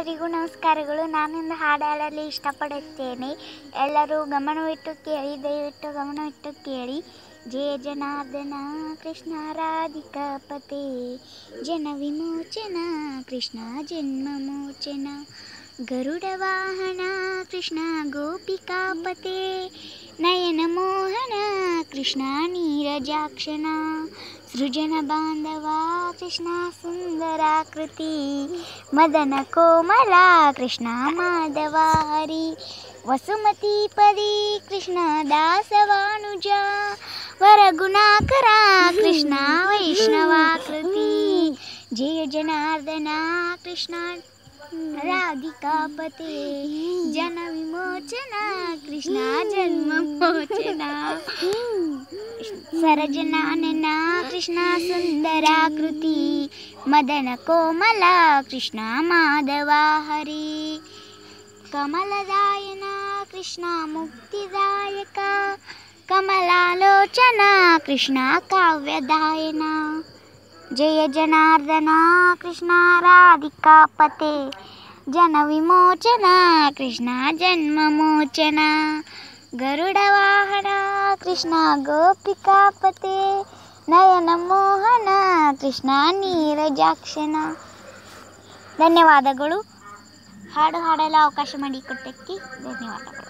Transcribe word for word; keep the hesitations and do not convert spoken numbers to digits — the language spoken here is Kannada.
ಎಲ್ಲರಿಗೂ ನಮಸ್ಕಾರಗಳು. ನಾನಿಂದು ಹಾಡು ಹಾಡಲು ಇಷ್ಟಪಡುತ್ತೇನೆ. ಎಲ್ಲರೂ ಗಮನವಿಟ್ಟು ಕೇಳಿ, ದಯವಿಟ್ಟು ಗಮನವಿಟ್ಟು ಕೇಳಿ. ಜಯ ಜನಾರ್ದನ ಕೃಷ್ಣ ರಾಧಿಕಾಪತೆ, ಜನ ವಿಮೋಚನ ಕೃಷ್ಣ ಜನ್ಮ ಮೋಚನ, ಗರುಡ ವಾಹನ ಕೃಷ್ಣ ಗೋಪಿಕಾಪತೆ, ನಯನ ಮೋಹನ ಕೃಷ್ಣ ನೀರಜಾಕ್ಷಣ, ಸೃಜನ ಬಾಂಧವ ಕೃಷ್ಣ ಸುಂದರಾಕೃತಿ, ಮದನ ಕೋಮಲ ಕೃಷ್ಣ ಮಾಧವ ಹರಿ, ವಸುಮತಿ ಪದಿ ಕೃಷ್ಣ ದಾಸವಾನುಜ, ವರಗುಣಾಕರ ಕೃಷ್ಣ ವೈಷ್ಣವಾಕೃತಿ, ಜಯ ಜನಾರ್ದನ ಕೃಷ್ಣ ರಾಧಿಕಾಪತೆ, ಜನ ವಿಮೋಚನ ಕೃಷ್ಣ ಜನ್ಮ ಮೋಚನ, ಸರಜನಾನನ ಕೃಷ್ಣ ಸುಂದರಾಕೃತಿ, ಮದನ ಕೋಮಲ ಕೃಷ್ಣ ಮಾಧವ ಹರಿ, ಕಮಲದಾಯನ ಕೃಷ್ಣ ಮುಕ್ತಿದಾಯಕ, ಕಮಲಾಲೋಚನ ಕೃಷ್ಣ ಕಾವ್ಯದಾಯನ, ಜಯ ಜನಾರ್ದನ ಕೃಷ್ಣ ರಾಧಿಕಾಪತೆ, ಜನ ವಿಮೋಚನ ಕೃಷ್ಣ ಜನ್ಮ ಮೋಚನ, ಗರುಡ ವಾಹನ ಕೃಷ್ಣ ಗೋಪಿಕಾಪತೆ, ನಯನ ಮೋಹನ ಕೃಷ್ಣ ನೀರಜಾಕ್ಷಣ. ಧನ್ಯವಾದಗಳು. ಹಾಡು ಹಾಡಲು ಅವಕಾಶ ಮಾಡಿಕೊಟ್ಟಕ್ಕೆ ಧನ್ಯವಾದಗಳು.